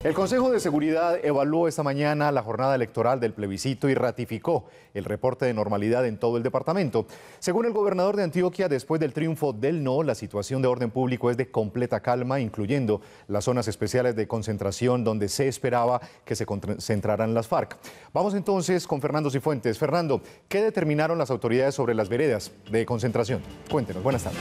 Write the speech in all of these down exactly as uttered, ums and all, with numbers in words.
El Consejo de Seguridad evaluó esta mañana la jornada electoral del plebiscito y ratificó el reporte de normalidad en todo el departamento. Según el gobernador de Antioquia, después del triunfo del no, la situación de orden público es de completa calma, incluyendo las zonas especiales de concentración donde se esperaba que se concentraran las FARC. Vamos entonces con Fernando Cifuentes. Fernando, ¿qué determinaron las autoridades sobre las veredas de concentración? Cuéntenos, buenas tardes.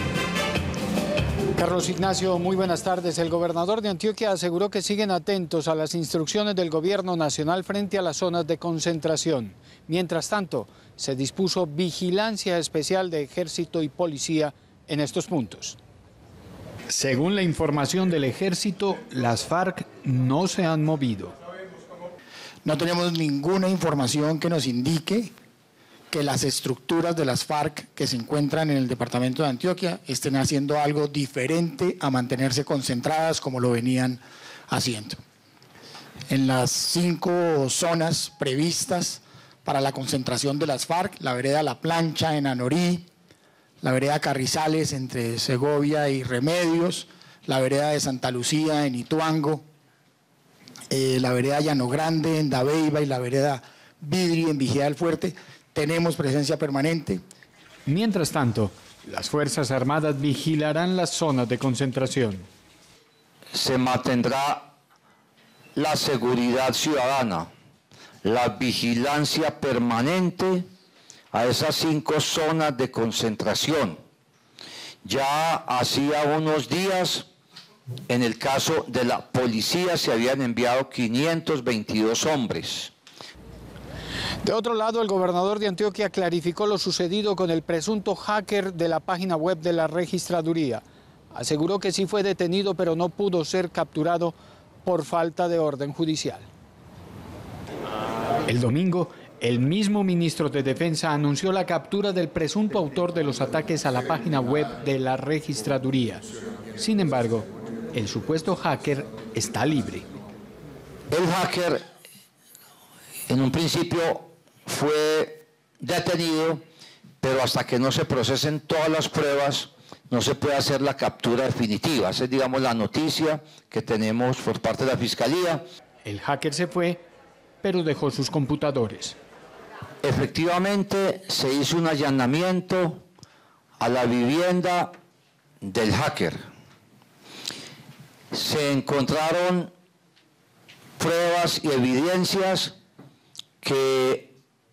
Carlos Ignacio, muy buenas tardes. El gobernador de Antioquia aseguró que siguen atentos a las instrucciones del gobierno nacional frente a las zonas de concentración. Mientras tanto, se dispuso vigilancia especial de ejército y policía en estos puntos. Según la información del ejército, las FARC no se han movido. No tenemos ninguna información que nos indique que las estructuras de las FARC que se encuentran en el departamento de Antioquia estén haciendo algo diferente a mantenerse concentradas como lo venían haciendo. En las cinco zonas previstas para la concentración de las FARC, la vereda La Plancha en Anorí, la vereda Carrizales entre Segovia y Remedios, la vereda de Santa Lucía en Ituango, eh, la vereda Llano Grande en Dabeiba y la vereda Vidri en Vigía del Fuerte, tenemos presencia permanente. Mientras tanto, las Fuerzas Armadas vigilarán las zonas de concentración. Se mantendrá la seguridad ciudadana, la vigilancia permanente a esas cinco zonas de concentración. Ya hacía unos días, en el caso de la policía, se habían enviado quinientos veintidós hombres. De otro lado, el gobernador de Antioquia clarificó lo sucedido con el presunto hacker de la página web de la registraduría. Aseguró que sí fue detenido, pero no pudo ser capturado por falta de orden judicial. El domingo, el mismo ministro de Defensa anunció la captura del presunto autor de los ataques a la página web de la registraduría. Sin embargo, el supuesto hacker está libre. El hacker, en un principio, fue detenido, pero hasta que no se procesen todas las pruebas, no se puede hacer la captura definitiva. Esa es, digamos, la noticia que tenemos por parte de la Fiscalía. El hacker se fue, pero dejó sus computadores. Efectivamente, se hizo un allanamiento a la vivienda del hacker. Se encontraron pruebas y evidencias que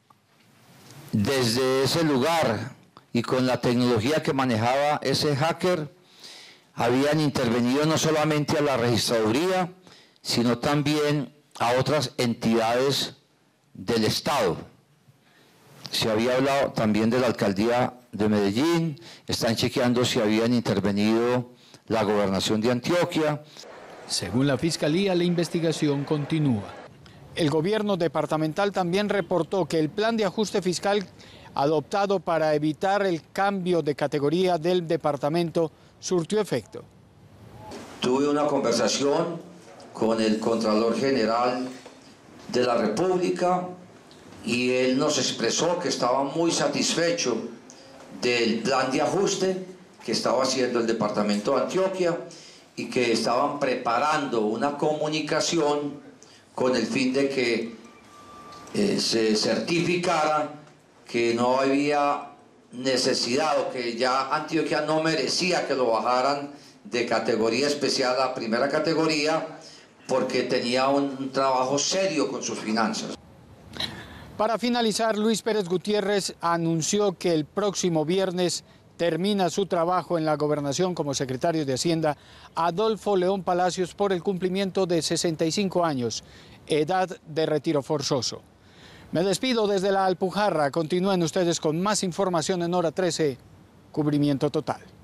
desde ese lugar y con la tecnología que manejaba ese hacker, habían intervenido no solamente a la registraduría, sino también a otras entidades del Estado. Se había hablado también de la alcaldía de Medellín, están chequeando si habían intervenido la gobernación de Antioquia. Según la Fiscalía, la investigación continúa. El gobierno departamental también reportó que el plan de ajuste fiscal adoptado para evitar el cambio de categoría del departamento surtió efecto. Tuve una conversación con el Contralor General de la República y él nos expresó que estaba muy satisfecho del plan de ajuste que estaba haciendo el departamento de Antioquia y que estaban preparando una comunicación con el fin de que eh, se certificara que no había necesidad o que ya Antioquia no merecía que lo bajaran de categoría especial a primera categoría porque tenía un trabajo serio con sus finanzas. Para finalizar, Luis Pérez Gutiérrez anunció que el próximo viernes termina su trabajo en la gobernación como secretario de Hacienda Adolfo León Palacios por el cumplimiento de sesenta y cinco años, edad de retiro forzoso. Me despido desde la Alpujarra. Continúen ustedes con más información en Hora trece, Cubrimiento Total.